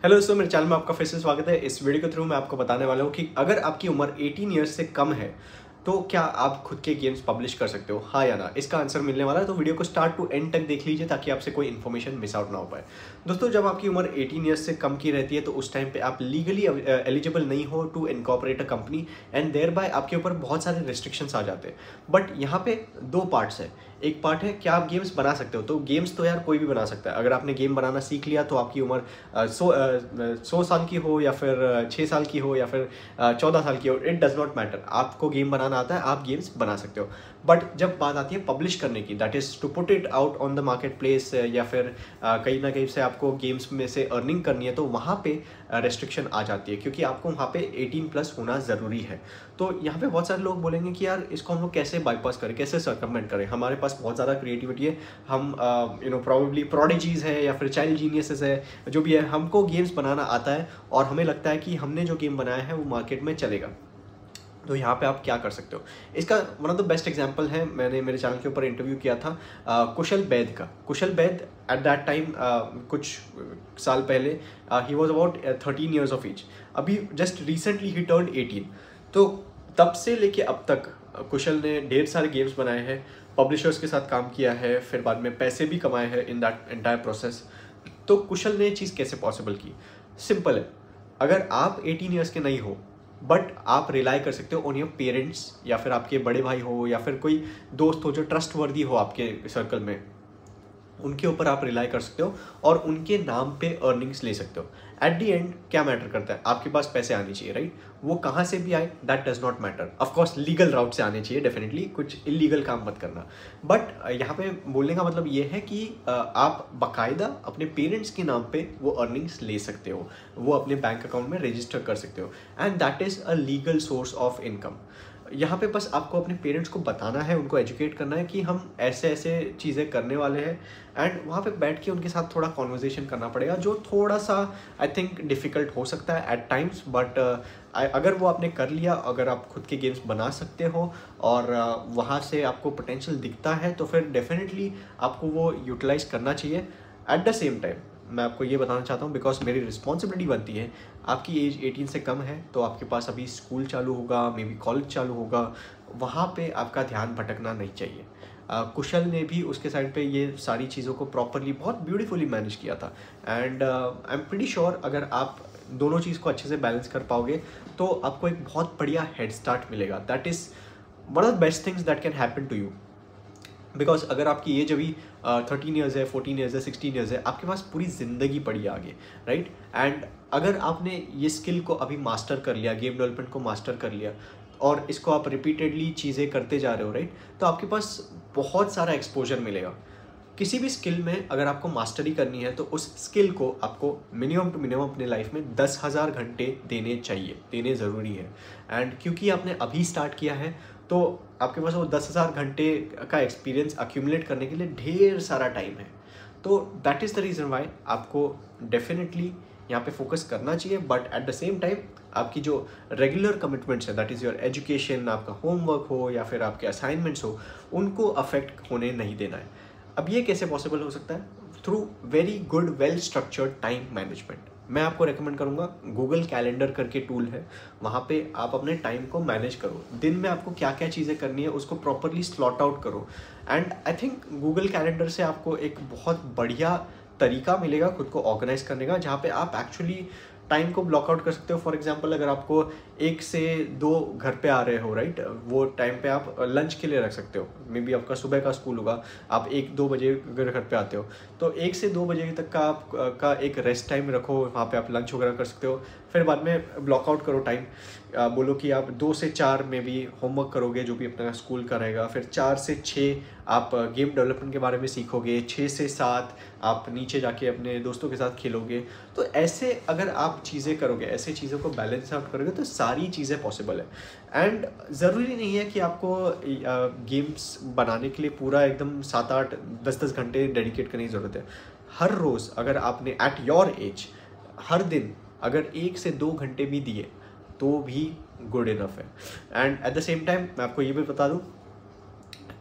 Hello दोस्तों, मेरे channel में आपका फिर से स्वागत है। इस वीडियो के थ्रू मैं आपको बताने वाला हूँ कि अगर आपकी उम्र 18 ईयर्स से कम है तो क्या आप खुद के गेम्स पब्लिश कर सकते हो, हाँ या ना। इसका आंसर मिलने वाला है, तो वीडियो को स्टार्ट टू एंड तक देख लीजिए ताकि आपसे कोई इन्फॉर्मेशन मिस आउट ना हो पाए। दोस्तों, जब आपकी उम्र 18 ईयर्स से कम की रहती है तो उस टाइम पे आप लीगली एलिजिबल नहीं हो to incorporate a company and thereby आपके ऊपर बहुत सारे रिस्ट्रिक्शंस आ जाते हैं। बट यहाँ पे दो पार्ट्स है। एक पार्ट है क्या आप गेम्स बना सकते हो, तो गेम्स तो यार कोई भी बना सकता है। अगर आपने गेम बनाना सीख लिया तो आपकी उम्र 100 साल की हो या फिर 6 साल की हो या फिर 14 साल की हो, इट डज नॉट मैटर। आपको गेम बनाना आता है, आप गेम्स बना सकते हो। बट जब बात आती है पब्लिश करने की, that is to put it out on the marketplace या फिर कहीं ना कहीं से आपको गेम्स में से अर्निंग करनी है, तो वहाँ पे रेस्ट्रिक्शन आ जाती है क्योंकि आपको वहाँ पे 18+ होना ज़रूरी है। तो यहाँ पे बहुत सारे लोग बोलेंगे कि यार इसको हम लोग कैसे बाईपास करें, कैसे सर्कमवेंट करें। हमारे पास बहुत ज़्यादा क्रिएटिविटी है, हम प्रॉबेबली प्रोडिजीज है या फिर चाइल्ड जीनियसेस है, जो भी है, हमको गेम्स बनाना आता है और हमें लगता है कि हमने जो गेम बनाया है वो मार्केट में चलेगा। तो यहाँ पे आप क्या कर सकते हो, इसका one of the best example है, मैंने मेरे चैनल के ऊपर इंटरव्यू किया था कुशल बैद का। Kushal Baid at that time कुछ साल पहले ही was about 13 years of age. अभी जस्ट रिसेंटली ही टर्न्ड 18। तो तब से लेके अब तक कुशल ने ढेर सारे गेम्स बनाए हैं, पब्लिशर्स के साथ काम किया है, फिर बाद में पैसे भी कमाए हैं इन दैट एंटायर प्रोसेस। तो कुशल ने ये चीज़ कैसे पॉसिबल की? सिंपल है, अगर आप 18 ईयर्स के नहीं हो बट आप रिलाई कर सकते हो ऑन योर पेरेंट्स या फिर आपके बड़े भाई हो या फिर कोई दोस्त हो जो ट्रस्ट वर्दी हो आपके सर्कल में, उनके ऊपर आप रिलाई कर सकते हो और उनके नाम पे अर्निंग्स ले सकते हो। एट दी एंड क्या मैटर करता है, आपके पास पैसे आने चाहिए, राइट? वो कहाँ से भी आए that does not matter. Of course legal route से आने चाहिए डेफिनेटली, कुछ इलीगल काम मत करना। बट यहाँ पे बोलने का मतलब ये है कि आप बाकायदा अपने पेरेंट्स के नाम पे वो अर्निंग्स ले सकते हो, वो अपने बैंक अकाउंट में रजिस्टर कर सकते हो and that is a legal source of income. यहाँ पे बस आपको अपने पेरेंट्स को बताना है, उनको एजुकेट करना है कि हम ऐसे ऐसे चीज़ें करने वाले हैं, एंड वहाँ पे बैठ के उनके साथ थोड़ा कॉन्वर्जेसन करना पड़ेगा, जो थोड़ा सा आई थिंक डिफ़िकल्ट हो सकता है एट टाइम्स। बट अगर वो आपने कर लिया, अगर आप खुद के गेम्स बना सकते हो और वहाँ से आपको पोटेंशियल दिखता है, तो फिर डेफिनेटली आपको वो यूटिलाइज़ करना चाहिए। एट द सेम टाइम मैं आपको ये बताना चाहता हूँ, बिकॉज मेरी रिस्पॉन्सिबिलिटी बनती है। आपकी एज 18 से कम है तो आपके पास अभी स्कूल चालू होगा, मे बी कॉलेज चालू होगा, वहाँ पे आपका ध्यान भटकना नहीं चाहिए। कुशल ने भी उसके साइड पे ये सारी चीज़ों को प्रॉपरली बहुत ब्यूटीफुली मैनेज किया था and I am pretty sure अगर आप दोनों चीज़ को अच्छे से बैलेंस कर पाओगे तो आपको एक बहुत बढ़िया हेड स्टार्ट मिलेगा। That is one of the best things that can happen to you. Because अगर आपकी एज अभी 13 ईयर्स है, 14 ईयर्स है, 16 ईयर्स है, आपके पास पूरी ज़िंदगी पड़ी है आगे, राइट? एंड अगर आपने ये स्किल को अभी मास्टर कर लिया, गेम डेवलपमेंट को मास्टर कर लिया और इसको आप रिपीटेडली चीज़ें करते जा रहे हो, राइट, तो आपके पास बहुत सारा एक्सपोजर मिलेगा। किसी भी स्किल में अगर आपको मास्टरी करनी है तो उस स्किल को आपको मिनिमम टू मिनिमम अपने लाइफ में 10,000 घंटे देने चाहिए, देने ज़रूरी है। एंड क्योंकि आपने अभी स्टार्ट किया है तो आपके पास वो 10,000 घंटे का एक्सपीरियंस अक्यूमुलेट करने के लिए ढेर सारा टाइम है। तो that is the reason why आपको डेफिनेटली यहाँ पे फोकस करना चाहिए। But at the same time आपकी जो रेगुलर कमिटमेंट्स है, दैट इज़ योर एजुकेशन, आपका होमवर्क हो या फिर आपके असाइनमेंट्स हो, उनको अफेक्ट होने नहीं देना है। अब ये कैसे पॉसिबल हो सकता है? Through very good well structured time management. मैं आपको रेकमेंड करूँगा, गूगल कैलेंडर करके टूल है, वहाँ पे आप अपने टाइम को मैनेज करो। दिन में आपको क्या क्या चीज़ें करनी है उसको प्रॉपरली स्लॉट आउट करो। And I think Google calendar से आपको एक बहुत बढ़िया तरीका मिलेगा खुद को ऑर्गेनाइज करने का, जहाँ पे आप एक्चुअली टाइम को ब्लॉक आउट कर सकते हो। फॉर एग्जांपल अगर आपको 1 से 2 घर पे आ रहे हो, राइट, वो टाइम पे आप लंच के लिए रख सकते हो। मे बी आपका सुबह का स्कूल होगा, आप 1-2 बजे अगर घर पे आते हो तो 1 से 2 बजे तक का आपका एक रेस्ट टाइम रखो, वहाँ पे आप लंच वगैरह कर सकते हो। फिर बाद में ब्लॉक आउट करो टाइम, बोलो कि आप 2 से 4 में भी होमवर्क करोगे जो भी अपना स्कूल का रहेगा। फिर 4 से 6 आप गेम डेवलपमेंट के बारे में सीखोगे। 6 से 7 आप नीचे जाके अपने दोस्तों के साथ खेलोगे। तो ऐसे अगर आप चीज़ें करोगे, ऐसे चीज़ों को बैलेंस आउट करोगे तो सारी चीज़ें पॉसिबल है। एंड ज़रूरी नहीं है कि आपको गेम्स बनाने के लिए पूरा एकदम 7-8, 10-10 घंटे डेडिकेट करने की ज़रूरत है। हर रोज़ अगर आपने एट योर एज हर दिन अगर 1 से 2 घंटे भी दिए तो भी गुड इनफ है। And at the same time मैं आपको ये भी बता दूँ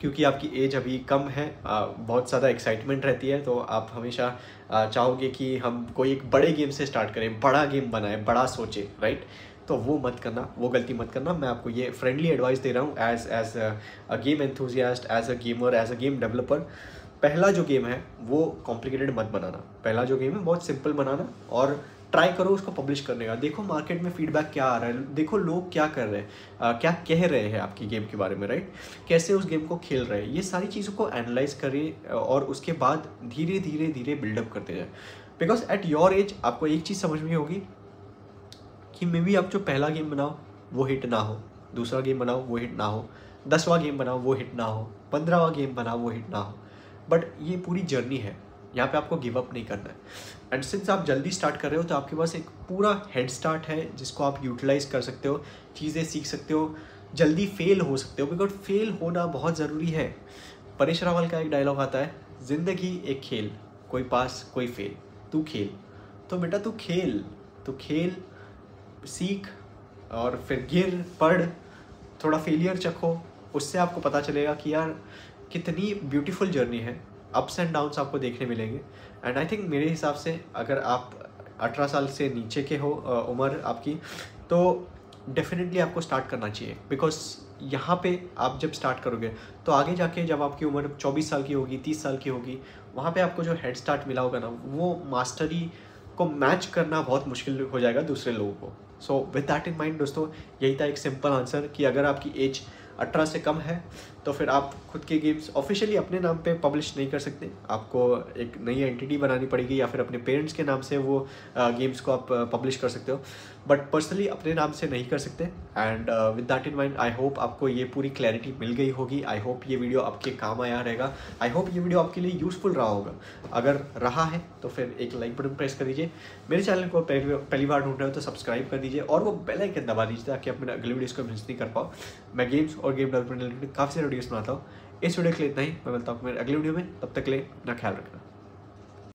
क्योंकि आपकी एज अभी कम है, बहुत ज़्यादा एक्साइटमेंट रहती है, तो आप हमेशा चाहोगे कि हम कोई एक बड़े गेम से स्टार्ट करें, बड़ा गेम बनाएं, बड़ा सोचें, राइट। तो वो मत करना, वो गलती मत करना। मैं आपको ये फ्रेंडली एडवाइस दे रहा हूँ as a game enthusiast, as a gamer, as a game developer. पहला जो गेम है वो कॉम्प्लिकेटेड मत बनाना, पहला जो गेम है बहुत सिंपल बनाना, और ट्राई करो उसको पब्लिश करने का। देखो मार्केट में फीडबैक क्या आ रहा है, देखो लोग क्या कर रहे हैं, क्या कह रहे हैं आपकी गेम के बारे में, राइट, कैसे उस गेम को खेल रहे हैं, ये सारी चीज़ों को एनालाइज करिए और उसके बाद धीरे धीरे धीरे बिल्डअप करते जाए। बिकॉज एट योर एज आपको एक चीज़ समझ में होगी कि मे बी आप जो पहला गेम बनाओ वो हिट ना हो, दूसरा गेम बनाओ वो हिट ना हो, 10वां गेम बनाओ वो हिट ना हो, 15वां गेम बनाओ वो हिट ना हो, बट ये पूरी जर्नी है, यहाँ पे आपको गिव अप नहीं करना है। एंड सिंस आप जल्दी स्टार्ट कर रहे हो तो आपके पास एक पूरा हेड स्टार्ट है जिसको आप यूटिलाइज कर सकते हो, चीज़ें सीख सकते हो, जल्दी फेल हो सकते हो, बिकॉज फेल होना बहुत ज़रूरी है। परेश रावल का एक डायलॉग आता है, ज़िंदगी एक खेल, कोई पास कोई फेल, तू खेल। तो बेटा तू खेल, सीख, और फिर गिर, पढ़, थोड़ा फेलियर चखो, उससे आपको पता चलेगा कि यार कितनी ब्यूटीफुल जर्नी है। अप्स एंड डाउन्स आपको देखने मिलेंगे। एंड आई थिंक मेरे हिसाब से अगर आप 18 साल से नीचे के हो उम्र आपकी, तो डेफिनेटली आपको स्टार्ट करना चाहिए। बिकॉज यहाँ पे आप जब स्टार्ट करोगे तो आगे जाके जब आपकी उम्र 24 साल की होगी, 30 साल की होगी, वहाँ पे आपको जो हेड स्टार्ट मिला होगा ना, वो मास्टरी को मैच करना बहुत मुश्किल हो जाएगा दूसरे लोगों को। So with that in mind दोस्तों, यही था एक सिंपल आंसर कि अगर आपकी एज 18 से कम है तो फिर आप खुद के गेम्स ऑफिशियली अपने नाम पे पब्लिश नहीं कर सकते, आपको एक नई एंटिटी बनानी पड़ेगी या फिर अपने पेरेंट्स के नाम से वो गेम्स को आप पब्लिश कर सकते हो, बट पर्सनली अपने नाम से नहीं कर सकते। And with that in mind I hope आपको ये पूरी क्लैरिटी मिल गई होगी। आई होप ये वीडियो आपके काम आया रहेगा। आई होप ये वीडियो आपके लिए यूज़फुल रहा होगा। अगर रहा है तो फिर एक लाइक बटन प्रेस कर दीजिए, मेरे चैनल को पहली बार ढूंढ रहे हो तो सब्सक्राइब कर दीजिए और वो बेल आइकन दबा दीजिए ताकि आप मेरे अगले वीडियोज़ को मिस नहीं कर पाओ। मैं गेम्स और गेम डेवलपमेंट रिलेटेड काफ़ी सारे वीडियोज़ बनाता हूँ। इस वीडियो के लिए इतना ही, मैं मिलता हूँ मेरे अगले वीडियो में, तब तक के लिए अपना ख्याल रखना।